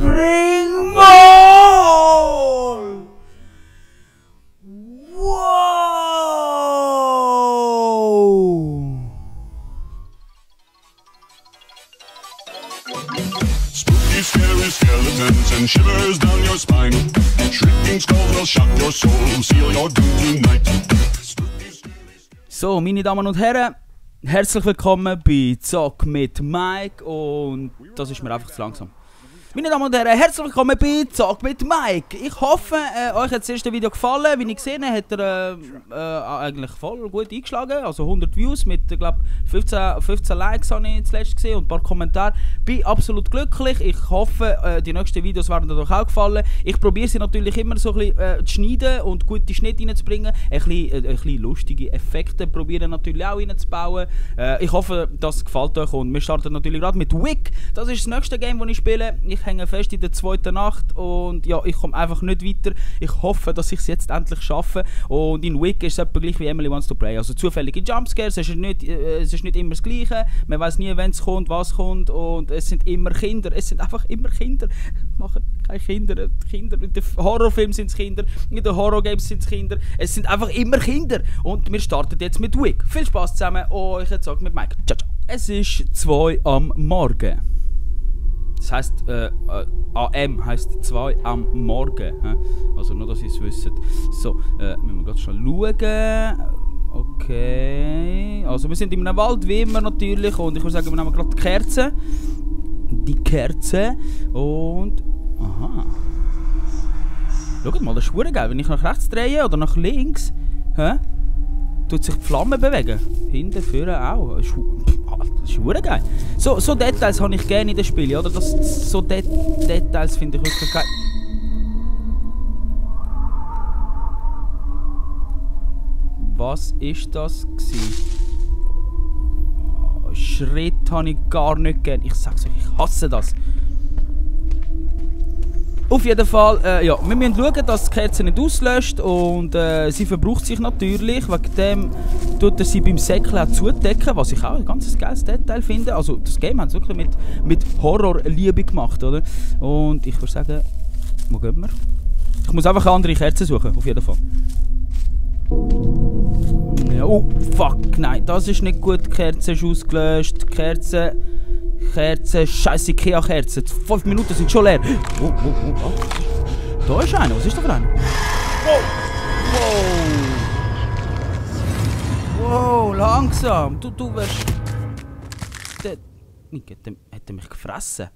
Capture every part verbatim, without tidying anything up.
Spring Ball! Wow! Spooky, scary skeletons and shivers down your spine. Shrieking skulls will shock your soul, seal your doom tonight. Spooky, scary... So, meine Damen und Herren, herzlich willkommen bei Zock mit Mike und das ist mir einfach zu langsam. Meine Damen und Herren, herzlich willkommen bei Zock mit Mike. Ich hoffe, äh, euch hat das erste Video gefallen. Wie ich gesehen habe, hat er äh, äh, eigentlich voll gut eingeschlagen. Also hundert Views mit, ich glaube, fünfzehn, fünfzehn Likes habe ich zuletzt gesehen und ein paar Kommentare. Bin absolut glücklich. Ich hoffe, äh, die nächsten Videos werden euch auch gefallen. Ich probiere sie natürlich immer so ein bisschen äh, zu schneiden und gute Schnitte reinzubringen. Ein bisschen, äh, ein bisschen lustige Effekte probieren natürlich auch reinzubauen. Äh, ich hoffe, das gefällt euch und wir starten natürlich gerade mit Wick. Das ist das nächste Game, das ich spiele. Ich hänge fest in der zweiten Nacht und ja, ich komme einfach nicht weiter. Ich hoffe, dass ich es jetzt endlich schaffe. Und in Wick ist es etwa gleich wie Emily Wants to Play. Also zufällige Jumpscares, es ist nicht, äh, es ist nicht immer das Gleiche. Man weiß nie, wenn es kommt, was kommt und es sind immer Kinder. Es sind einfach immer Kinder. Machen keine Kinder. Kinder. In den Horrorfilmen sind es Kinder, in den Horrorgames sind es Kinder. Es sind einfach immer Kinder. Und wir starten jetzt mit Wick. Viel Spaß zusammen. Euch jetzt sagt mit Mike. Ciao, ciao. Es ist zwei am Morgen. Das heisst, äh, äh, A M heisst zwei am Morgen. He? Also nur, dass ihr es wisst. So, äh, müssen wir gerade schon schauen. Okay. Also wir sind in einem Wald, wie immer natürlich. Und ich würde sagen, wir nehmen gerade die Kerze. Die Kerze. Und... Aha. Schaut mal, das ist verdammt geil. Wenn ich nach rechts drehe oder nach links, hä? Tut sich die Flamme bewegen. Hinten, vorne auch. Das ist, das ist verdammt geil. So, so Details habe ich gerne in den Spielen, oder? Das, so De Details finde ich wirklich geil. Was ist das gewesen? Oh, Schritt habe ich gar nicht gern. Ich sag's euch, ich hasse das. Auf jeden Fall, äh, ja, wir müssen schauen, dass die Kerze nicht auslöscht und äh, sie verbraucht sich natürlich, wegen dem tut er sie beim Säckeln auch zudecken, was ich auch ein ganz geiles Detail finde. Also das Game haben sie wirklich mit, mit Horrorliebe gemacht, oder? Und ich würde sagen, wo gehen wir? Ich muss einfach eine andere Kerze suchen, auf jeden Fall. Ja, oh, fuck, nein, das ist nicht gut, die Kerze ist ausgelöscht, die Kerze... Kerze, scheiße Ikea-Kerze. Fünf Minuten sind schon leer. Oh, oh, oh, oh. Da ist einer. Was ist da für einer? Wow. Wow. Wow, langsam. Du, du wärst... Der... Hat er mich gefressen?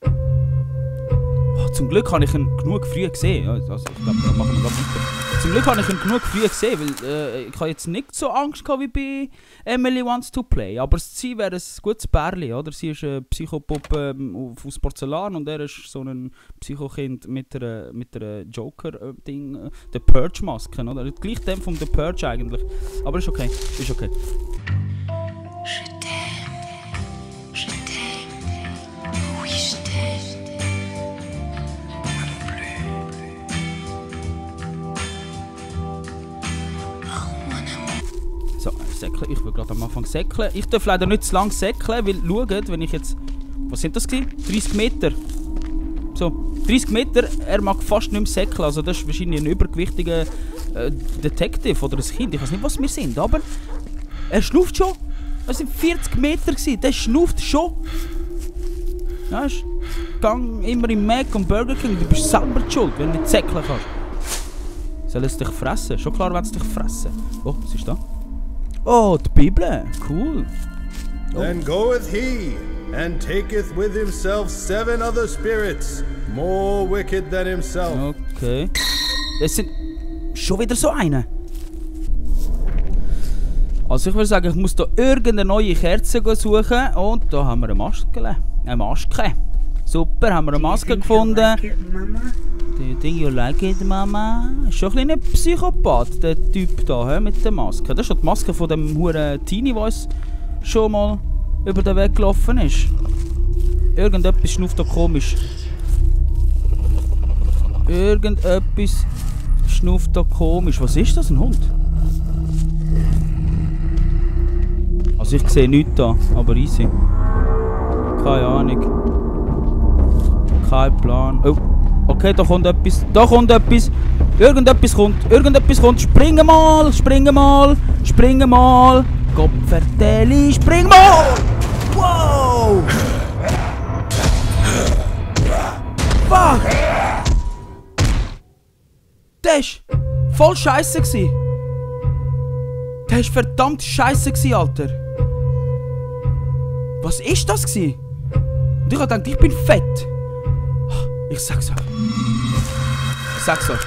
Oh, zum Glück habe ich ihn genug früh gesehen. Also, ich glaube, da machen wir gerade weiter. Zum Glück habe ich ihn genug früh gesehen, weil äh, ich habe jetzt nicht so Angst gehabt wie bei Emily Wants to Play. Aber sie wäre ein gutes Bärli, oder? Sie ist eine Psychopuppe ähm, aus Porzellan und er ist so ein Psychokind mit einer, mit einer Joker-Ding, äh, der Purge-Maske, oder? Gleich dem von The Purge eigentlich. Aber ist okay, ist okay. So, säckeln. Ich will gerade am Anfang säckeln. Ich darf leider nicht zu lange säckeln, weil schaut, wenn ich jetzt... Was sind das gewesen? dreißig Meter. So, dreißig Meter, er mag fast nicht mehr säckeln. Also das ist wahrscheinlich ein übergewichtiger äh, Detective oder ein Kind. Ich weiß nicht, was wir sind, aber... Er schnauft schon. Es sind vierzig Meter gewesen. Der schnauft schon. Ja, ist... Gang immer im Mac und Burger King. Du bist selber die schuld, wenn du nicht säckeln kannst. Soll es dich fressen? Schon klar, wenn es dich fressen. Oh, was ist da? Oh, die Bibel. Cool. Oh. Then goeth he, and taketh with himself seven other spirits, more wicked than himself. Okay. Das sind schon wieder so eine. Also ich würde sagen, ich muss da irgendeine neue Kerze suchen. Und da haben wir eine Maske. Eine Maske. Super, haben wir eine Maske gefunden. Like it, Mama? Do you think you like it, Mama? Ist schon ein bisschen ein Psychopath, der Typ da, he, mit der Maske. Das ist schon die Maske von dem huren Teenie, der uns schon mal über den Weg gelaufen ist. Irgendetwas schnauft da komisch. Irgendetwas schnauft da komisch. Was ist das, ein Hund? Also ich sehe nichts da, aber easy. Keine Ahnung. Kein Plan. Oh, okay, da kommt etwas. Da kommt etwas. Irgendetwas kommt. Irgendetwas kommt. Springen mal. Springen mal. Springen mal. Kopfverteli. Spring mal. Wow. Fuck. Das war voll scheisse gsi. Das war verdammt scheisse gsi, Alter. Was ist das gsi? Und ich hab gedacht, ich bin fett. Ich sag's euch. Ich sag's euch.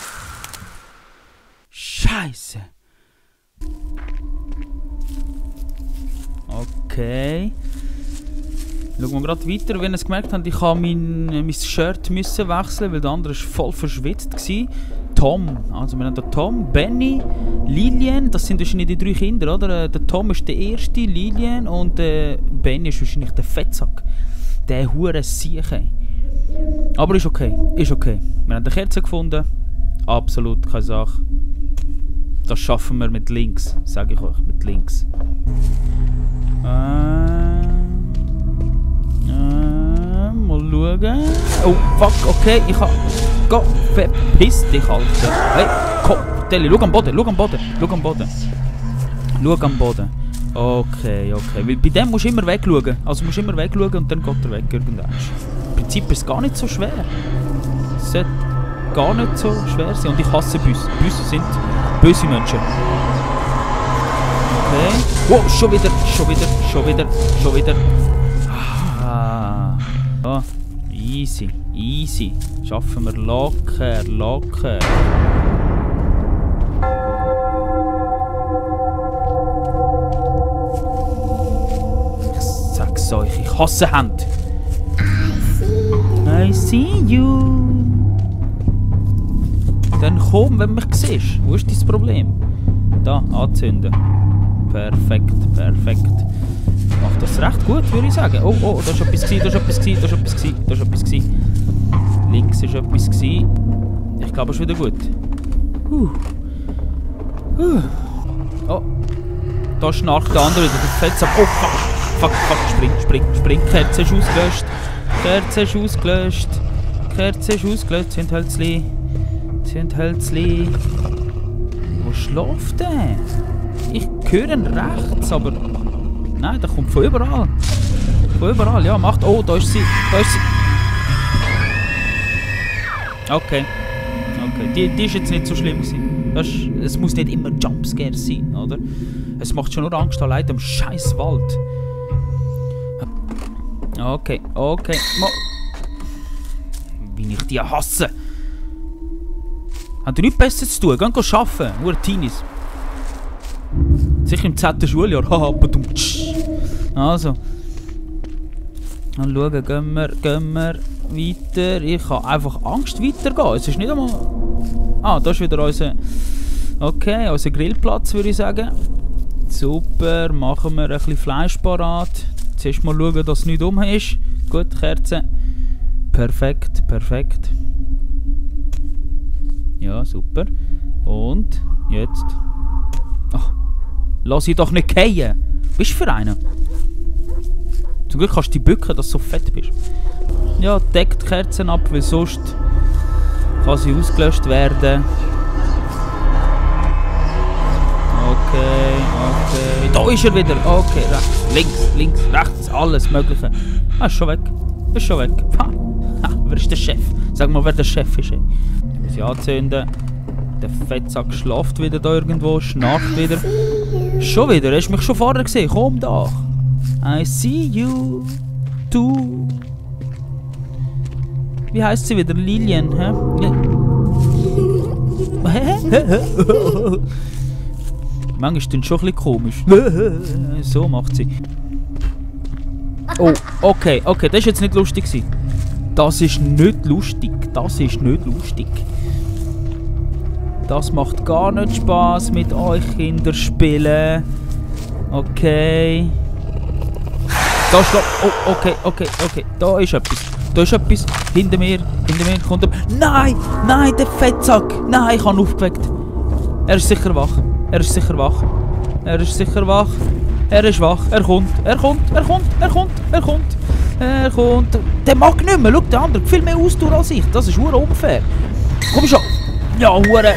Scheiße. Okay. Schauen wir gerade weiter. Wenn ihr es gemerkt habt, ich habe mein, mein Shirt müssen wechseln, weil der andere war voll verschwitzt war. Tom, also wir haben den Tom, Benny, Lilian, das sind wahrscheinlich die drei Kinder, oder? Der Tom ist der erste, Lilian, und äh, Benny ist wahrscheinlich der Fettsack. Der hure Sieche. Aber ist okay, ist okay. Wir haben eine Kerze gefunden, absolut keine Sache. Das schaffen wir mit links, sage ich euch, mit links. Äh, äh, mal schauen. Oh, fuck, okay, ich hab... Geh, verpiss dich, Alter. Hey, komm, Telly, schau am Boden, schau am Boden, schau am Boden. Schau am Boden. Okay, okay. Weil bei dem musst du immer wegschauen. Also musst du immer wegschauen und dann geht er weg irgendwann. Im Prinzip ist es gar nicht so schwer. Es sollte gar nicht so schwer sein. Und ich hasse Büsse. Büsse sind böse Menschen. Okay. Wow, schon wieder, schon wieder, schon wieder, schon wieder. Ah. Oh. Easy, easy. Schaffen wir locker, locker. Ich sag's euch, ich hasse Hände. I see you. Dann komm, wenn du mich siehst. Wo ist dein Problem? Da, anzünden. Perfekt, perfekt. Macht das recht gut, würde ich sagen. Oh, oh, da ist etwas gsi, da ist etwas gsi, da ist etwas gsi, da ist etwas gsi. Links ist etwas gsi. Ich glaube, es ist wieder gut. Huh. Huh. Oh. Da schnarcht der andere wieder. Das fällt ab. Oh, fuck. Fuck, fuck. Spring, spring, spring. Kerze ist ausgelöscht. Kerze ist ausgelöscht. Kerze ist ausgelöscht. Zündhölzli. Zündhölzli. Wo schläft der? Ich höre ihn rechts, aber... Nein, der kommt von überall. Von überall, ja, macht... Oh, da ist sie. Da ist sie. Okay. Okay, die, die ist jetzt nicht so schlimm gewesen. Das ist, es muss nicht immer Jumpscare sein, oder? Es macht schon nur Angst allein im scheiß Wald. Okay, okay. Mo Wie ich die hasse. Habt ihr nichts Besseres zu tun? Geht arbeiten. Nur Teenies. Sicher im zehnten Schuljahr. Haha, also. Dann schauen, gehen wir, gehen wir weiter. Ich habe einfach Angst weiterzugehen. Es ist nicht einmal... Ah, da ist wieder unser... Okay, unser Grillplatz, würde ich sagen. Super, machen wir ein bisschen Fleisch parat. Zuerst mal schauen, dass es nicht um ist. Gut, Kerze. Perfekt, perfekt. Ja, super. Und jetzt... Ach, lass ich doch nicht fallen. Was bist du für einen? Zum Glück kannst du dich bücken, dass du so fett bist. Ja, deckt die Kerzen ab, weil sonst kann sie ausgelöscht werden. Okay, okay. Da ist er wieder. Okay, rechts, links, links, rechts, alles Mögliche. Ah, ist schon weg. Ist schon weg. Ha. Ha, wer ist der Chef? Sag mal, wer der Chef ist. Ey. Ich muss sie anzünden. Der Fettsack schlaft wieder da irgendwo, schnarcht wieder. Schon wieder, hast du mich schon vorher gesehen? Komm da. I see you. Du. Wie heisst sie wieder? Lilian, hä? Manchmal ist das schon ein bisschen komisch. So macht sie. Oh, okay, okay, das war jetzt nicht lustig. Das ist nicht lustig. Das ist nicht lustig. Das macht gar nicht Spaß mit euch Kinder spielen. Okay. Da ist... Oh, okay, okay, okay. Da ist etwas. Da ist etwas. Hinter mir. Hinter mir kommt er... Nein! Nein, der Fettsack! Nein, ich habe ihn aufgeweckt. Er ist sicher wach. Er ist sicher wach. Er ist sicher wach. Er ist wach. Er kommt. Er kommt. Er kommt. Er kommt. Er kommt. Er kommt. Der mag nicht mehr. Schau, der andere viel mehr Ausdauer als ich. Das ist hure unfair. Komm schon. Ja, hure.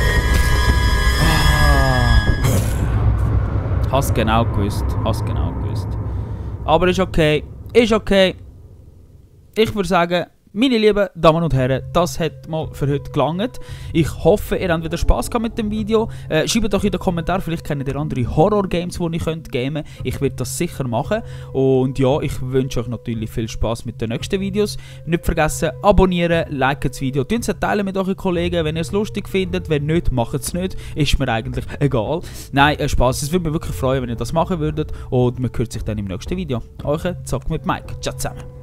Ah. Hast genau gewusst. Hast genau gewusst. Aber ist okay. Ist okay. Ich würde sagen, meine lieben Damen und Herren, das hat mal für heute gelangt. Ich hoffe, ihr habt wieder Spass gehabt mit dem Video. Äh, schreibt doch in den Kommentaren, vielleicht kennt ihr andere Horror-Games, die ihr könnt gamen. Ich werde das sicher machen. Und ja, ich wünsche euch natürlich viel Spass mit den nächsten Videos. Nicht vergessen, abonnieren, liken das Video, teilen es teilen mit euren Kollegen, wenn ihr es lustig findet. Wenn nicht, macht es nicht. Ist mir eigentlich egal. Nein, äh, Spass. Es würde mich wirklich freuen, wenn ihr das machen würdet. Und man hört sich dann im nächsten Video. Euch Zock mit Mike. Ciao zusammen.